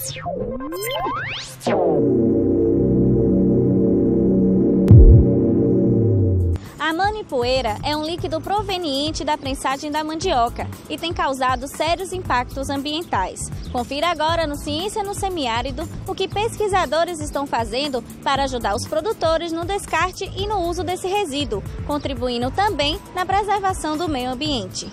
A manipoeira é um líquido proveniente da prensagem da mandioca e tem causado sérios impactos ambientais. Confira agora no Ciência no Semiárido o que pesquisadores estão fazendo para ajudar os produtores no descarte e no uso desse resíduo, contribuindo também na preservação do meio ambiente.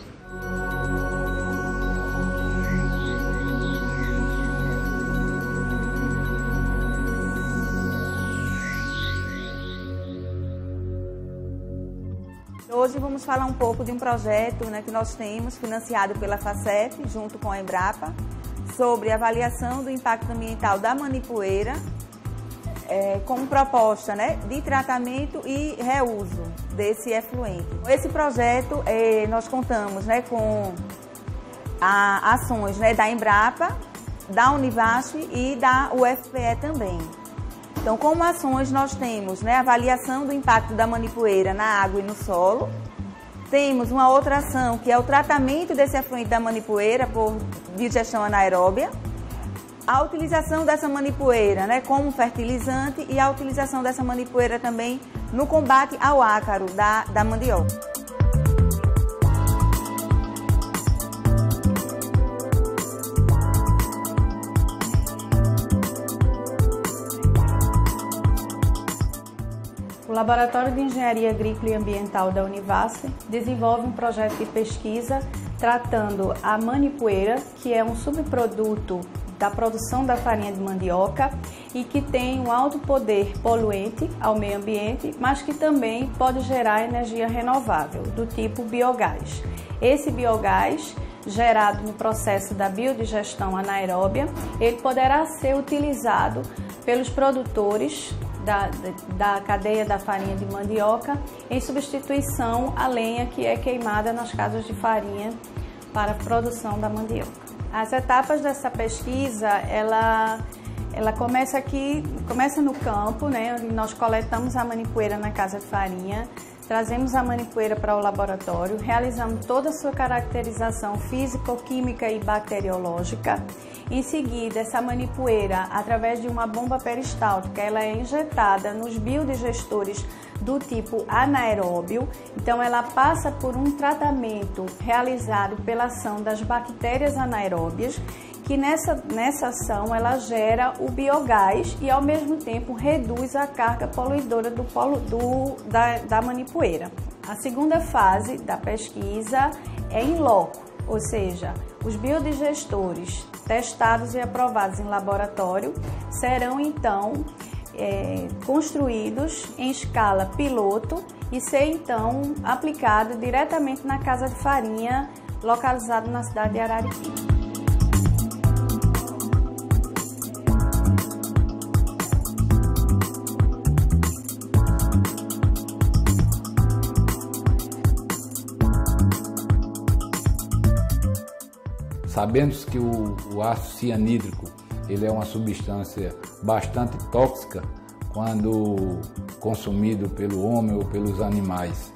Hoje vamos falar um pouco de um projeto, que nós temos, financiado pela FACEP, junto com a Embrapa, sobre avaliação do impacto ambiental da manipoeira, como proposta de tratamento e reuso desse efluente. Esse projeto, nós contamos com ações da Embrapa, da Univasf e da UFPE também. Então, como ações, nós temos a avaliação do impacto da manipoeira na água e no solo. Temos uma outra ação, que é o tratamento desse efluente da manipoeira por digestão anaeróbia. A utilização dessa manipoeira como fertilizante e a utilização dessa manipoeira também no combate ao ácaro da mandioca. O Laboratório de Engenharia Agrícola e Ambiental da Univasf desenvolve um projeto de pesquisa tratando a manipoeira, que é um subproduto da produção da farinha de mandioca e que tem um alto poder poluente ao meio ambiente, mas que também pode gerar energia renovável, do tipo biogás. Esse biogás, gerado no processo da biodigestão anaeróbia, ele poderá ser utilizado pelos produtores da cadeia da farinha de mandioca em substituição à lenha que é queimada nas casas de farinha para a produção da mandioca. As etapas dessa pesquisa, ela começa no campo, onde nós coletamos a manipoeira na casa de farinha, trazemos a manipoeira para o laboratório, realizamos toda a sua caracterização físico-química e bacteriológica. Em seguida, essa manipoeira, através de uma bomba peristáltica, ela é injetada nos biodigestores do tipo anaeróbio. Então, ela passa por um tratamento realizado pela ação das bactérias anaeróbias, que nessa ação ela gera o biogás e ao mesmo tempo reduz a carga poluidora da manipoeira. A segunda fase da pesquisa é in loco, ou seja, os biodigestores testados e aprovados em laboratório serão então construídos em escala piloto e ser então aplicado diretamente na casa de farinha localizada na cidade de Arariquim. Sabemos que o ácido cianídrico ele é uma substância bastante tóxica quando consumido pelo homem ou pelos animais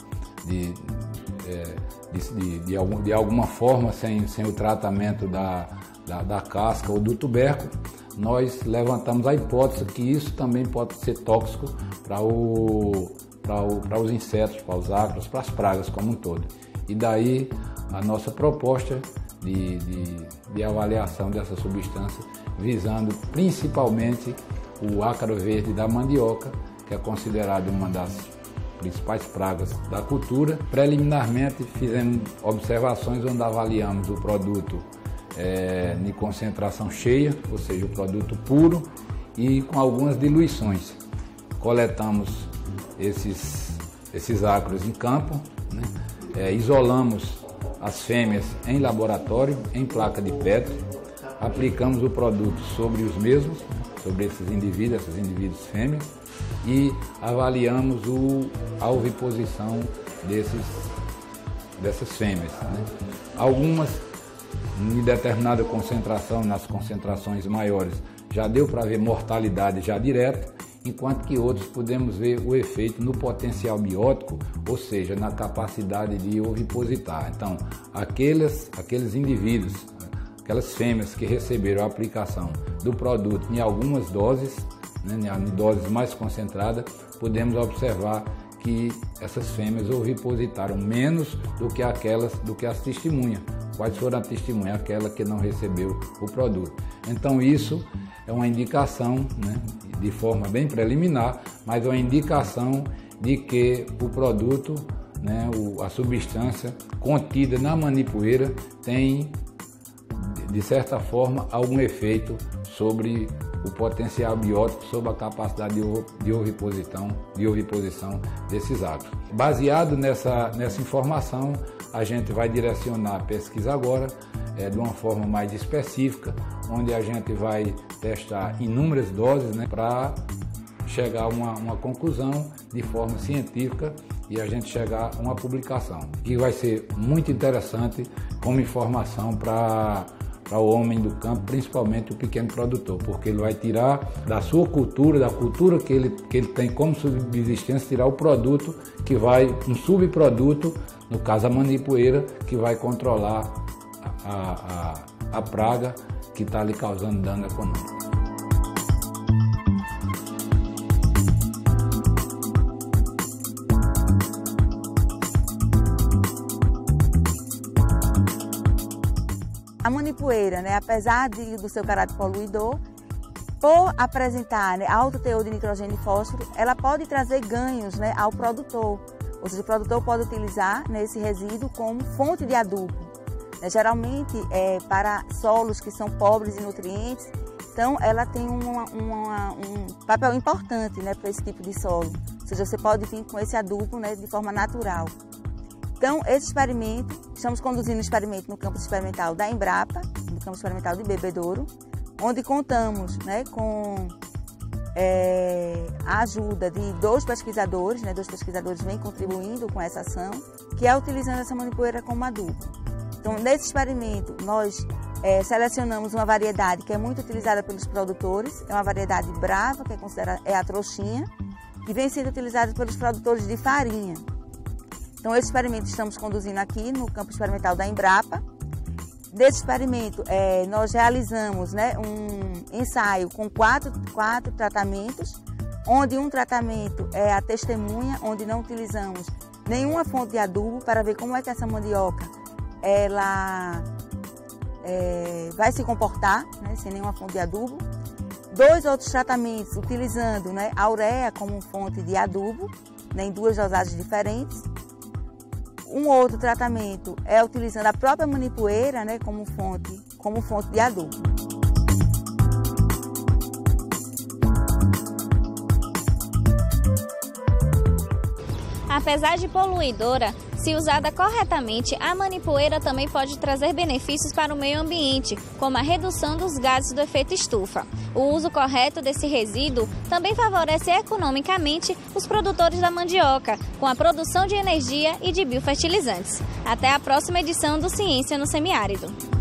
de alguma forma, sem o tratamento da casca ou do tubérculo. Nós levantamos a hipótese que isso também pode ser tóxico para os insetos, para os ácaros, para as pragas como um todo. E daí a nossa proposta de avaliação dessa substância, visando principalmente o ácaro verde da mandioca, que é considerado uma das principais pragas da cultura. Preliminarmente fizemos observações onde avaliamos o produto em concentração cheia, ou seja, o produto puro e com algumas diluições. Coletamos esses ácaros em campo, isolamos as fêmeas em laboratório, em placa de Petri, aplicamos o produto sobre os mesmos, sobre esses indivíduos fêmeas, e avaliamos a oviposição dessas fêmeas. Algumas, em determinada concentração, nas concentrações maiores, já deu para ver mortalidade já direta, enquanto que outros podemos ver o efeito no potencial biótico, ou seja, na capacidade de ovipositar. Então, aqueles indivíduos, aquelas fêmeas que receberam a aplicação do produto em algumas doses, né, em doses mais concentradas, podemos observar que essas fêmeas ovipositaram menos do que as testemunhas. Quais foram as testemunhas? Aquela que não recebeu o produto. Então isso é uma indicação, né, de forma bem preliminar, mas é uma indicação de que o produto, né, a substância contida na manipoeira tem, de certa forma, algum efeito sobre o potencial biótico, sobre a capacidade de oviposição desses ácaros. Baseado nessa informação, a gente vai direcionar a pesquisa agora de uma forma mais específica, onde a gente vai testar inúmeras doses, né, para chegar a uma conclusão de forma científica e a gente chegar a uma publicação, que vai ser muito interessante como informação para o homem do campo, principalmente o pequeno produtor, porque ele vai tirar da sua cultura, da cultura que ele tem como subsistência, tirar o produto que vai, um subproduto, no caso a manipoeira, que vai controlar a praga que está lhe causando dano econômico. A manipoeira, né, apesar do seu caráter poluidor, por apresentar, né, alto teor de nitrogênio e fósforo, ela pode trazer ganhos, né, ao produtor. Ou seja, o produtor pode utilizar, né, esse resíduo como fonte de adubo. Né, geralmente, para solos que são pobres em nutrientes, então ela tem um papel importante, né, para esse tipo de solo. Ou seja, você pode vir com esse adubo, né, de forma natural. Então, esse experimento, estamos conduzindo um experimento no campus experimental da Embrapa, no campus experimental de Bebedouro, onde contamos, né, com a ajuda de dois pesquisadores, né, dois pesquisadores vêm contribuindo com essa ação, que é utilizando essa manipoeira como adubo. Então, nesse experimento, nós selecionamos uma variedade que é muito utilizada pelos produtores, é uma variedade brava, que é a trouxinha, que vem sendo utilizada pelos produtores de farinha. Então, esse experimento estamos conduzindo aqui no campo experimental da Embrapa. Desse experimento, nós realizamos, né, um ensaio com quatro tratamentos, onde um tratamento é a testemunha, onde não utilizamos nenhuma fonte de adubo, para ver como é que essa mandioca ela, vai se comportar, né, sem nenhuma fonte de adubo. Dois outros tratamentos utilizando, né, a ureia como fonte de adubo, né, em duas dosagens diferentes. Um outro tratamento é utilizando a própria manipoeira, né, como fonte de adubo. Apesar de poluidora, se usada corretamente, a manipoeira também pode trazer benefícios para o meio ambiente, como a redução dos gases do efeito estufa. O uso correto desse resíduo também favorece economicamente os produtores da mandioca, com a produção de energia e de biofertilizantes. Até a próxima edição do Ciência no Semiárido.